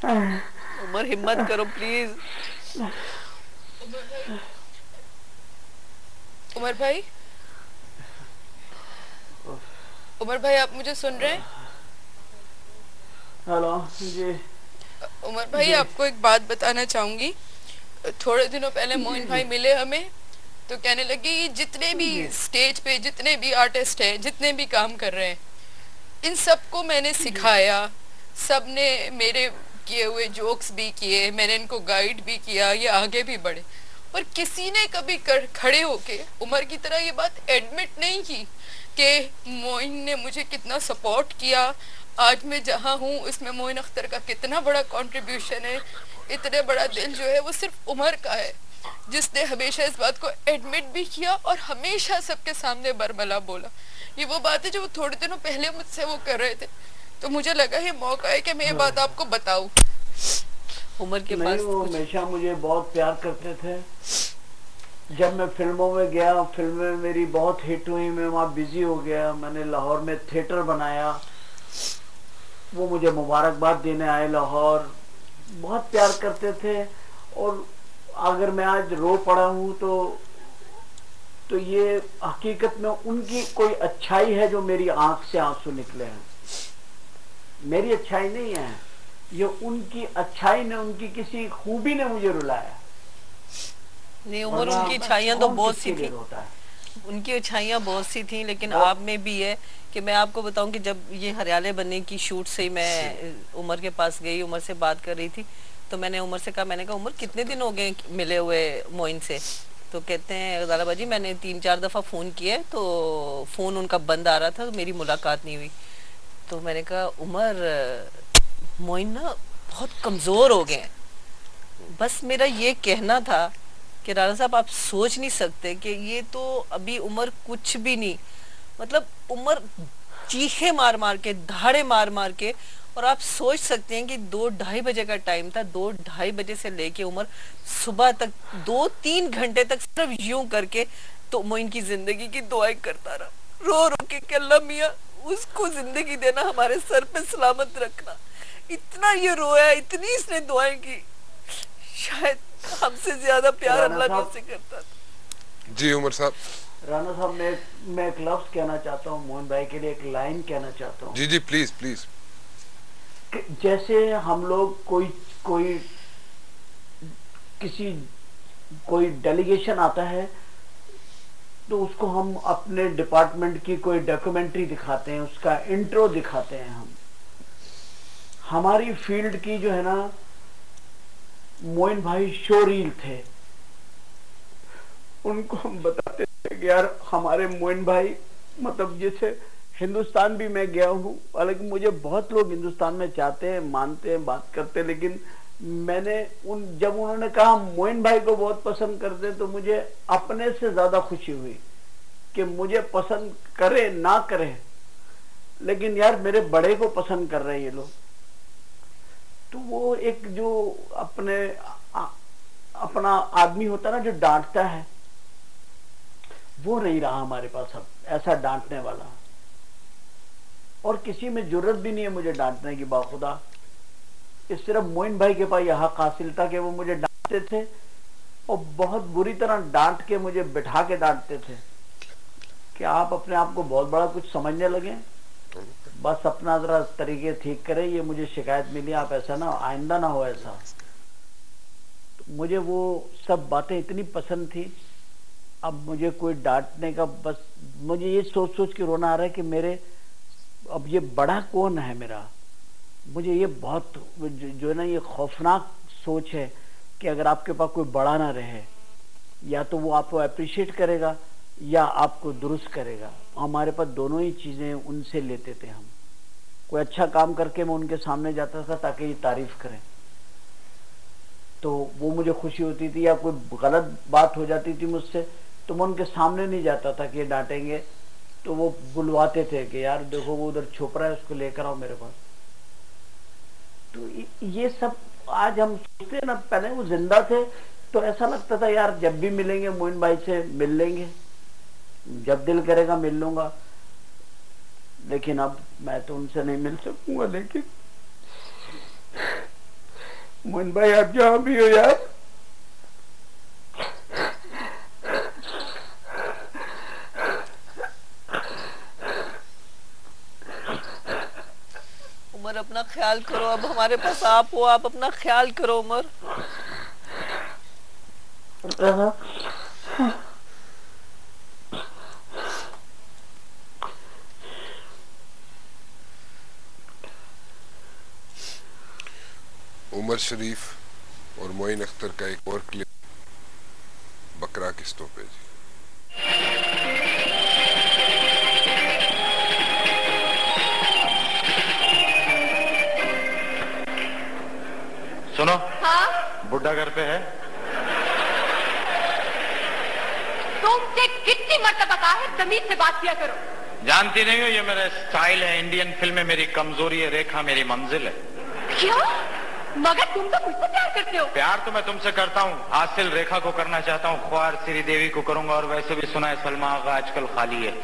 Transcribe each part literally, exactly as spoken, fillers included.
उमर हिम्मत करो प्लीज। उमर भाई, उमर भाई आप मुझे सुन रहे हैं? हेलो जी। उमर भाई जी आपको एक बात बताना चाहूंगी। थोड़े दिनों पहले जी मोइन भाई जी मिले हमें, तो कहने लगे ये जितने भी जी स्टेज पे जितने भी आर्टिस्ट हैं, जितने भी काम कर रहे हैं, इन सबको मैंने जी सिखाया। सबने मेरे किए हुए जोक्स भी किए, मैंने इनको गाइड भी किया, ये आगे भी बढ़े। और किसी ने कभी कर, खड़े होके उमर की तरह ये बात एडमिट नहीं की कि मोइन ने मुझे कितना सपोर्ट किया, आज मैं जहाँ हूँ इसमें मोइन अख्तर का कितना बड़ा कंट्रीब्यूशन है। इतने बड़ा दिल जो है वो सिर्फ उमर का है, जिसने हमेशा इस बात को एडमिट भी किया और हमेशा सबके सामने बरमला बोला। ये वो बात है जो वो थोड़े दिनों पहले मुझसे वो कर रहे थे, तो मुझे लगा ये मौका है कि मैं ये बात हाँ। आपको बताऊं। उमर के नहीं, पास वो कुछ। हमेशा मुझे बहुत प्यार करते थे। जब मैं फिल्मों में गया, फिल्में मेरी बहुत हिट हुई, मैं वहाँ बिजी हो गया, मैंने लाहौर में थिएटर बनाया। वो मुझे मुबारकबाद देने आए लाहौर, बहुत प्यार करते थे। और अगर मैं आज रो पड़ा हूँ तो तो ये हकीकत में उनकी कोई अच्छाई है जो मेरी आंख से आंसू निकले हैं। मेरी अच्छाई नहीं है, ये उनकी अच्छाई ने, उनकी किसी खूबी ने मुझे रुलाया। नहीं उमर, वरना उनकी अच्छाइयाँ तो कौन बहुत सी किसके लिए थी। रोता है। उनकी अच्छाइयाँ बहुत सी थी, लेकिन आप बहुत। में भी है कि मैं आपको बताऊं कि जब ये हरियाले बनने की शूट से ही मैं उमर के पास गई, उमर से बात कर रही थी, तो मैंने उमर से कहा, मैंने कहा उमर कितने दिन हो गए मिले हुए मोइन से? तो कहते हैं दादा बाजी मैंने तीन चार दफ़ा फ़ोन किया है, तो फ़ोन उनका बंद आ रहा था, तो मेरी मुलाकात नहीं हुई। तो मैंने कहा उमर, मोइन ना बहुत कमज़ोर हो गए हैं। बस मेरा ये कहना था कि राणा साहब आप सोच नहीं सकते कि ये तो अभी उम्र कुछ भी नहीं, मतलब उम्र चीखे मार मार के, धाड़े मार मार के। और आप सोच सकते हैं कि दो ढाई बजे का टाइम था, दो ढाई बजे से लेके उम्र सुबह तक दो तीन घंटे तक सिर्फ यूं करके तो मोइन की जिंदगी की दुआएं करता रहा, रो रो के कि अल्लाह मियाँ उसको जिंदगी देना, हमारे सर पे सलामत रखना। इतना ये रोया, इतनी इसने दुआएं की, शायद हमसे ज्यादा प्यार राना अल्लाह ने साहब, उससे करता था। जी उमर साहब। राना साहब, मैं मैं एक लफ्ज कहना चाहता हूँ मोहन भाई के लिए, एक लाइन कहना चाहता हूँ। जी जी प्लीज प्लीज। कि जैसे हम लोग कोई कोई किसी कोई डेलीगेशन आता है, तो उसको हम अपने डिपार्टमेंट की कोई डॉक्यूमेंट्री दिखाते हैं, उसका इंट्रो दिखाते हैं। हम हमारी फील्ड की जो है ना, मोइन भाई शोरील थे। उनको हम बताते थे कि यार हमारे मोइन भाई, मतलब जैसे हिंदुस्तान भी मैं गया हूँ, हालांकि मुझे बहुत लोग हिंदुस्तान में चाहते हैं, मानते हैं, बात करते हैं, लेकिन मैंने उन जब उन्होंने कहा मोइन भाई को बहुत पसंद करते हैं, तो मुझे अपने से ज्यादा खुशी हुई कि मुझे पसंद करे ना करे, लेकिन यार मेरे बड़े को पसंद कर रहे हैं ये लोग। तो वो एक जो अपने आ, अपना आदमी होता है ना, जो डांटता है, वो नहीं रहा हमारे पास अब ऐसा डांटने वाला। और किसी में जरूरत भी नहीं है मुझे डांटने की, बाखुदा। इस सिर्फ मोइन भाई के पास यह हक हासिल था कि वो मुझे डांटते थे, और बहुत बुरी तरह डांट के मुझे बिठा के डांटते थे कि आप अपने आप को बहुत बड़ा कुछ समझने लगे, बस अपना जरा तरीके ठीक करें, ये मुझे शिकायत मिली, आप ऐसा ना, आइंदा ना हो ऐसा। तो मुझे वो सब बातें इतनी पसंद थी। अब मुझे कोई डांटने का, बस मुझे ये सोच सोच के रोना आ रहा है कि मेरे अब ये बड़ा कौन है मेरा। मुझे ये बहुत जो है ना, ये खौफनाक सोच है कि अगर आपके पास कोई बड़ा ना रहे, या तो वो आपको अप्रिशिएट करेगा या आपको दुरुस्त करेगा। हमारे पास दोनों ही चीजें उनसे लेते थे हम। कोई अच्छा काम करके मैं उनके सामने जाता था ताकि ये तारीफ करें, तो वो मुझे खुशी होती थी। या कोई गलत बात हो जाती थी मुझसे, तो मैं उनके सामने नहीं जाता था कि ये डांटेंगे, तो वो बुलवाते थे कि यार देखो वो उधर छुप रहा है, उसको लेकर आओ मेरे पास। तो ये सब आज हम सोचते हैं ना, पहले वो जिंदा थे तो ऐसा लगता था यार जब भी मिलेंगे मोइन भाई से मिल लेंगे, जब दिल करेगा मिल लूंगा। लेकिन अब मैं तो उनसे नहीं मिल सकूंगा, लेकिन मोइन भाई आप जहाँ भी हो यार, उमर अपना ख्याल करो, अब हमारे पास आप हो, आप अपना ख्याल करो उमर। उमर शरीफ और मोइन अख्तर का एक और क्लिप बकरा किस्तों पे जी। सुनो। हाँ? बुड्ढा घर पे है? तुमसे कितनी मर्तबा कहा है तमीज से बात किया करो। जानती नहीं हो ये मेरा स्टाइल है, इंडियन फिल्म में मेरी कमजोरी है, रेखा मेरी मंजिल है। क्या? मगर तुम तो मुझसे प्यार करते हो। प्यार तो मैं तुमसे करता हूँ, हासिल रेखा को करना चाहता हूँ, ख्वार श्री देवी को करूंगा, और वैसे भी सुना है सलमा आगा आजकल खाली है।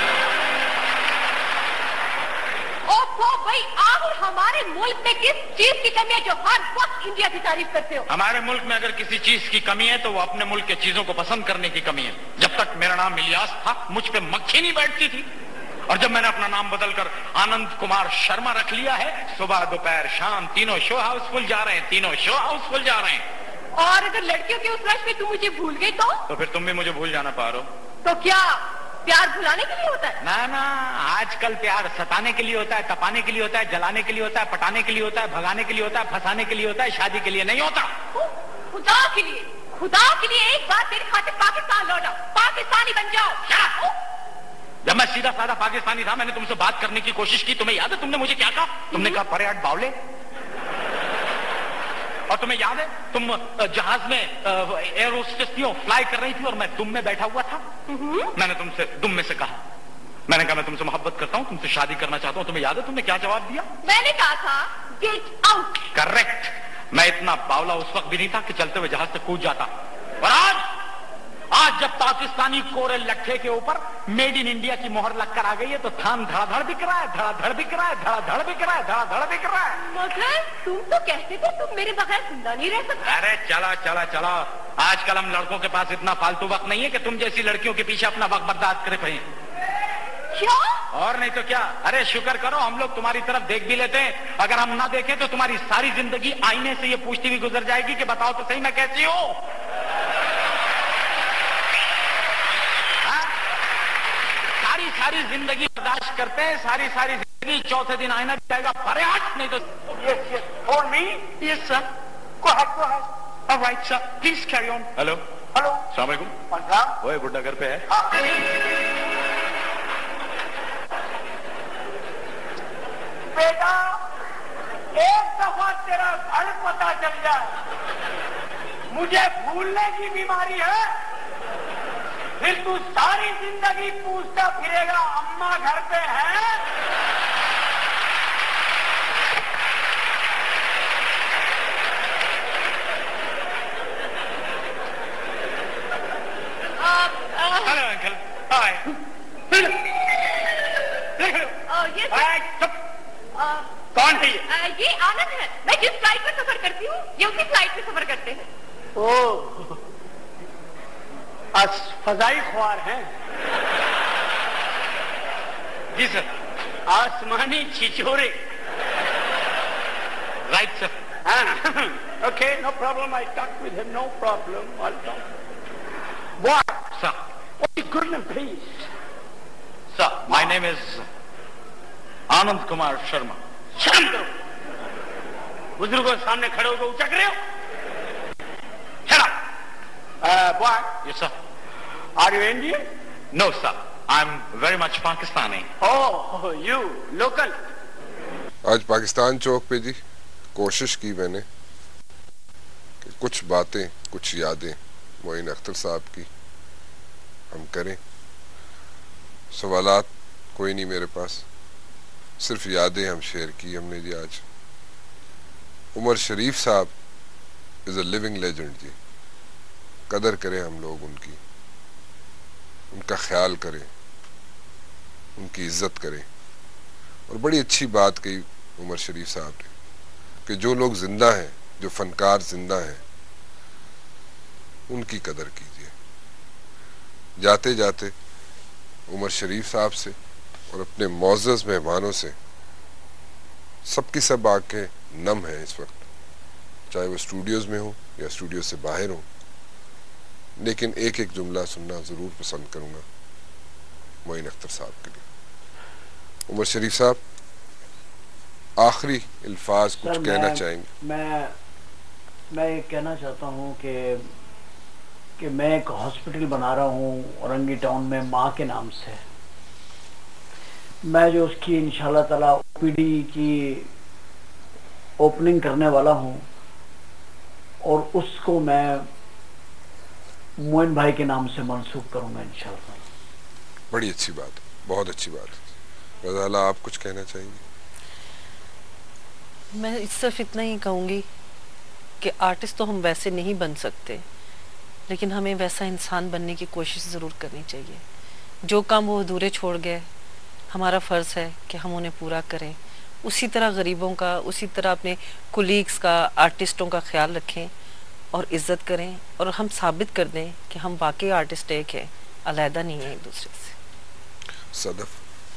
ओहो भाई, आखिर हमारे मुल्क में किस चीज की कमी है जो हर वक्त इंडिया की तारीफ करते हो? हमारे मुल्क में अगर किसी चीज की कमी है तो वो अपने मुल्क के चीजों को पसंद करने की कमी है। जब तक मेरा नाम इलियास था मुझ पे मक्खी नहीं बैठती थी, और जब मैंने अपना नाम बदलकर आनंद कुमार शर्मा रख लिया है, सुबह दोपहर शाम तीनों शो हाउसफुल जा रहे हैं, तीनों शो हाउसफुल जा रहे हैं। और अगर लड़कियों के उस रश में तुम मुझे भूल गई तो? तो फिर तुम भी मुझे भूल जाना पारो। तो क्या प्यार भुलाने के लिए होता है? ना ना, आजकल प्यार सताने के लिए होता है, तपाने के लिए होता है, जलाने के लिए होता है, पटाने के लिए होता है, भगाने के लिए होता है, फंसाने के लिए होता है, शादी के लिए नहीं होता। खुदा के लिए, खुदा के लिए एक बार तेरी खातिर पाकिस्तान लौटा, पाकिस्तानी बन जाओ। जब मैं सीधा साधा पाकिस्तानी था, मैंने तुमसे बात करने की कोशिश की, तुम्हें याद है तुमने मुझे क्या कहा? तुमने कहा परेड बावले। और तुम्हें याद है तुम जहाज में एयर होस्टेस थी, फ्लाई कर रही थी और मैं दुम में बैठा हुआ था। मैंने तुमसे दुम में से कहा, मैंने कहा मैं तुमसे मोहब्बत करता हूं, तुमसे शादी करना चाहता हूं। तुम्हें याद है तुमने क्या जवाब दिया? मैंने कहा था गेट आउट। करेक्ट। मैं इतना बावला उस वक्त भी नहीं था कि चलते हुए जहाज से कूद जाता। और आज आज जब पाकिस्तानी कोरे लट्ठे के ऊपर मेड इन इंडिया की मोहर लगकर आ गई है तो थान धड़ाधड़ बिक रहा है, धड़ाधड़ बिक रहा है, धड़ाधड़ बिक रहा है, धड़ाधड़ बिक रहा है। मगर तुम तो कहते थे तुम मेरे बगैर जिंदा नहीं रह सकते। अरे चला चला चला, आजकल हम लड़कों के पास इतना फालतू वक्त नहीं है कि तुम जैसी लड़कियों के पीछे अपना वक्त बर्बाद करे पड़े। क्या? और नहीं तो क्या। अरे शुक्र करो हम लोग तुम्हारी तरफ देख भी लेते हैं, अगर हम ना देखें तो तुम्हारी सारी जिंदगी आईने से ये पूछती हुई गुजर जाएगी कि बताओ तो सही मैं कैसी हूं। सारी सारी जिंदगी बर्दाश्त करते हैं, सारी सारी जिंदगी, चौथे दिन आईना जाएगा परे हट, नहीं तो yes yes for me yes sir go ahead go ahead alright sir please carry on. Hello hello अस्सलाम वालेकुम। ओए बुड्ढा घर पे है? बेटा एक दफा तेरा घर पता चल जाए, मुझे भूलने की बीमारी है, फिर तू सारी जिंदगी पूछता फिरेगा अम्मा घर पे है। Hello uncle. हाय। कौन है ये? आ, ये आनंद है। मैं जिस फ्लाइट में सफर करती हूँ ये उसी फ्लाइट में सफर करते हैं। ओह, आज फजाई ख्वार हैं। जी सर। आसमानी छिछोरे। Right sir. Okay, no problem. I talk with him. No problem. I'll talk. What? Sir. Oh, goodness, please. Sir, my name is Anand Kumar Sharma. शर्म करो। बुजुर्गों के सामने खड़े होकर उचक रहे हो? Shut up. Uh, boy. Yes, sir. Are you Indian? No, sir. I'm very much Pakistani. Oh, you local. आज पाकिस्तान चौक पे जी कोशिश की मैंने कि कुछ बातें, कुछ यादें मोइन अख्तर साहब की हम करें। सवालात कोई नहीं मेरे पास, सिर्फ यादें हम शेयर की हमने जी। आज उमर शरीफ साहब is a living legend ji, कदर करें हम लोग उनकी, उनका ख्याल करें, उनकी इज्जत करें। और बड़ी अच्छी बात कही उमर शरीफ साहब ने कि जो लोग जिंदा हैं जो फनकार जिंदा हैं उनकी कदर कीजिए। जाते जाते उमर शरीफ साहब से और अपने मौजूद मेहमानों से, सबकी सब आंखें नम हैं इस वक्त, चाहे वो स्टूडियोज में हो या स्टूडियो से बाहर हो, लेकिन एक एक जुमला सुनना जरूर पसंद करूंगा मोइन अख्तर साहब के लिए। उमर शरीफ साहब, आखिरी अल्फाज कुछ कहना चाहेंगे? मैं मैं ये कहना चाहता हूँ कि कि मैं एक हॉस्पिटल बना रहा हूँ औरंगी टाउन में माँ के नाम से। मैं जो उसकी इंशाल्लाह ताला ओपीडी की ओपनिंग करने वाला हूँ और उसको मैं मोइन भाई के नाम से मंसूब करूँगा इंशाल्लाह। बड़ी अच्छी बात, बहुत अच्छी बात। रज़ाला, आप कुछ कहना चाहेंगे? मैं सिर्फ इतना ही कहूँगी कि आर्टिस्ट तो हम वैसे नहीं बन सकते, लेकिन हमें वैसा इंसान बनने की कोशिश ज़रूर करनी चाहिए। जो काम वो अधूरे छोड़ गए, हमारा फ़र्ज़ है कि हम उन्हें पूरा करें। उसी तरह गरीबों का, उसी तरह अपने कुलीग्स का, आर्टिस्टों का ख्याल रखें और इज़्ज़त करें, और हम साबित कर दें कि हम वाकई आर्टिस्ट एक हैं, अलहदा नहीं है एक दूसरे से। सदफ?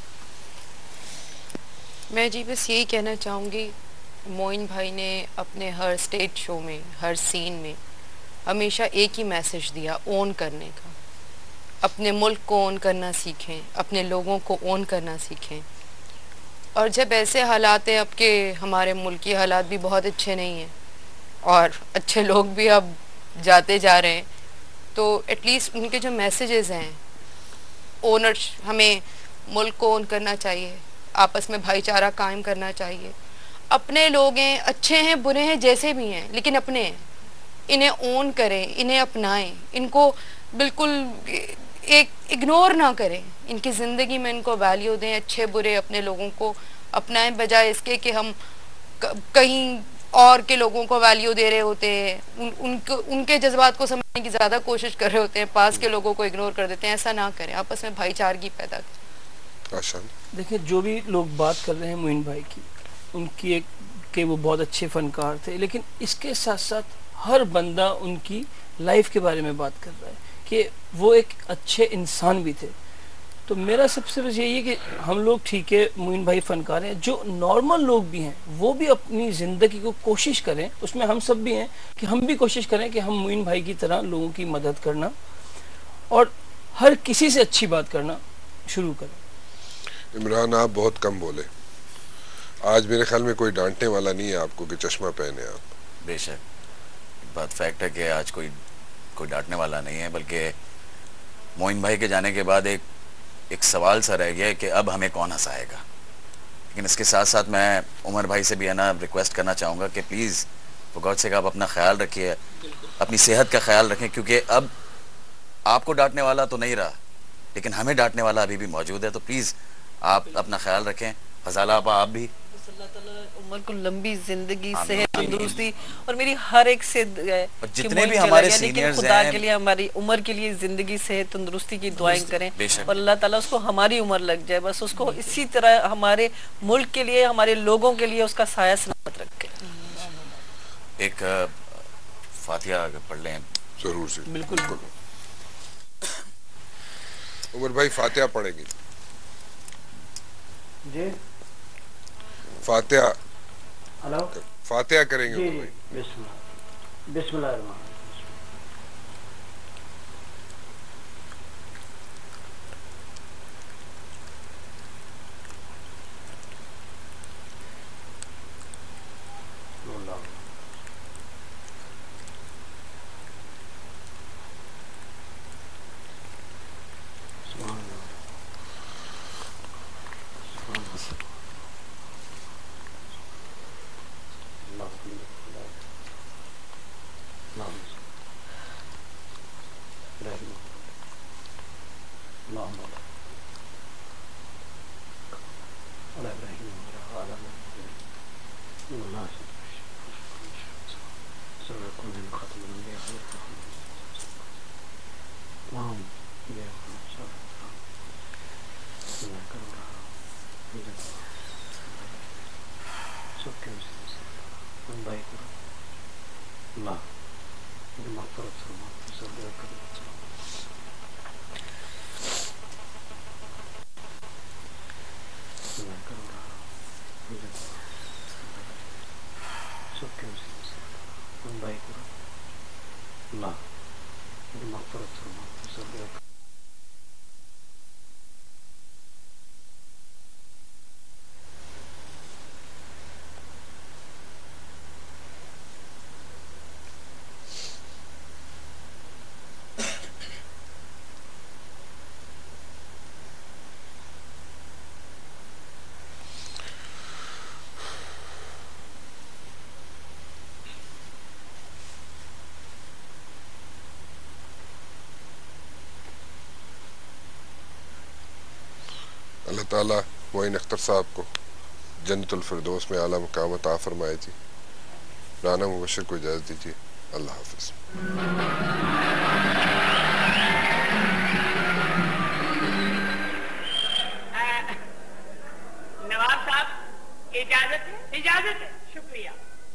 मैं जी बस यही कहना चाहूँगी, मोइन भाई ने अपने हर स्टेज शो में, हर सीन में हमेशा एक ही मैसेज दिया, ओन करने का। अपने मुल्क को ओन करना सीखें, अपने लोगों को ओन करना सीखें। और जब ऐसे हालात हैं अब के, हमारे मुल्क की हालात भी बहुत अच्छे नहीं हैं और अच्छे लोग भी अब जाते जा रहे हैं, तो एटलीस्ट उनके जो मैसेजेस हैं, ओनर, हमें मुल्क को ओन करना चाहिए, आपस में भाईचारा कायम करना चाहिए। अपने लोग हैं, अच्छे हैं, बुरे हैं, जैसे भी हैं, लेकिन अपने हैं, इन्हें ओन करें, इन्हें अपनाएं, इनको बिल्कुल एक इग्नोर ना करें, इनकी ज़िंदगी में इनको वैल्यू दें, अच्छे बुरे अपने लोगों को अपनाएं, बजाय इसके कि हम कहीं और के लोगों को वैल्यू दे रहे होते हैं, उन, उनके उनके जज्बात को समझने की ज़्यादा कोशिश कर रहे होते हैं, पास के लोगों को इग्नोर कर देते हैं। ऐसा ना करें, आपस में भाईचारगी पैदा करें। देखिए, जो भी लोग बात कर रहे हैं मोइन भाई की, उनकी एक के वो बहुत अच्छे फनकार थे, लेकिन इसके साथ साथ हर बंदा उनकी लाइफ के बारे में बात कर रहा है कि वो एक अच्छे इंसान भी थे। तो मेरा सबसे बस यही है कि हम लोग, ठीक है, मोइन भाई फनकार हैं, जो नॉर्मल लोग भी हैं वो भी अपनी ज़िंदगी को कोशिश करें, उसमें हम सब भी हैं कि हम भी कोशिश करें कि हम मोइन भाई की तरह लोगों की मदद करना और हर किसी से अच्छी बात करना शुरू करें। इमरान, आप बहुत कम बोले। आज मेरे ख्याल में कोई डांटने वाला नहीं है आपको कि चश्मा पहने आप। बेशक बात फैक्ट है कि आज कोई कोई डांटने वाला नहीं है, बल्कि मोइन भाई के जाने के बाद एक एक सवाल सा रह गया है कि अब हमें कौन हंसाएगा। लेकिन इसके साथ साथ मैं उमर भाई से भी है ना रिक्वेस्ट करना चाहूँगा कि प्लीज़ फॉर गॉड सेक आप अपना ख्याल रखिए, अपनी सेहत का ख्याल रखें, क्योंकि अब आपको डांटने वाला तो नहीं रहा, लेकिन हमें डांटने वाला अभी भी मौजूद है। तो प्लीज़ आप अपना ख्याल रखें। फ़ज़ाला आपा, आप भी। अल्लाह ताला उमर को लंबी जिंदगी, सेहत, तंदुरुस्ती और मेरी हर एक से जितने भी हमारे सीनियर्स खुदा के लिए हमारी उमर के लिए जिंदगी, सेहत, तंदुरुस्ती की दुआएं करें और अल्लाह ताला उसको हमारी उम्र लग जाए, बस उसको इसी तरह हमारे मुल्क के लिए, हमारे लोगों के लिए उसका साया सलामत रखे। एक फातिहा पढ़ लें। जरूर से, बिल्कुल। उमर भाई फातिहा पढ़ेंगे जी? फातिहा, हेलो, फातिहा करेंगे जी, उमर भाई। बिस्मिल्लाह बिस्मिल्लाह रहमान। अल्लाह मेरी मग़फ़िरत फरमा, सब दुआ करो। भाई करो अल्लाह मेरी मग़फ़िरत फरमा, सब दुआ करो। अल्लाह ताला मोइन अख्तर साहब को जन्नतुल फिरदौस में आला मकाम अता फरमाए जी। राना मुबशर को इजाज़त दीजिए। अल्लाह हाफ़िज़। नवाब साहब इजाजत है? इजाजत है, शुक्रिया।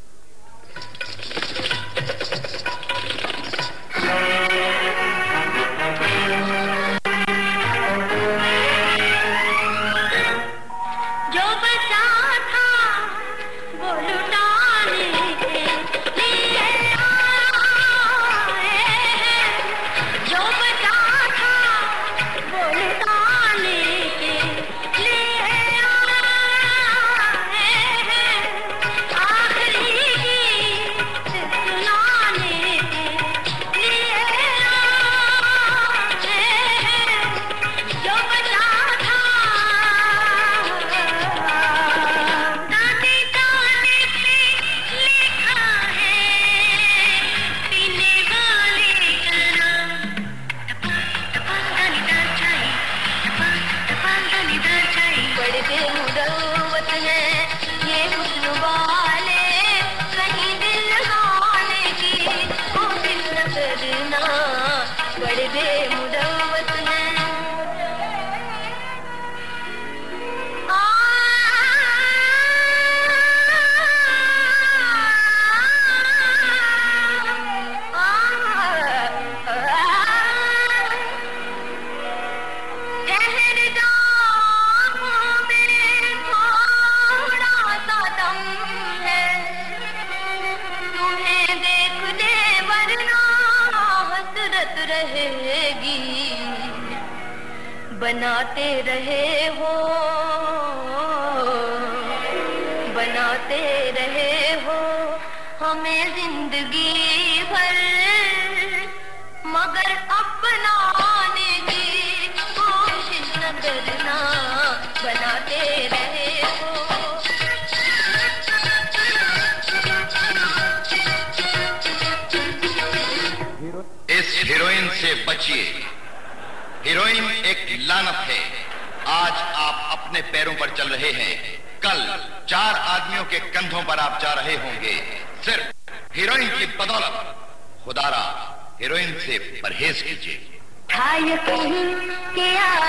बनाते रहे हो बनाते रहे हो हमें जिंदगी भर, मगर अपनाने की कोशिश न करना, बनाते रहे हो। इस हीरोइन से बचिए। हीरोइन एक लानत है। आज आप अपने पैरों पर चल रहे हैं, कल चार आदमियों के कंधों पर आप जा रहे होंगे, सिर्फ हीरोइन की बदौलत। खुदारा हीरोइन से परहेज कीजिए। था यकीन कि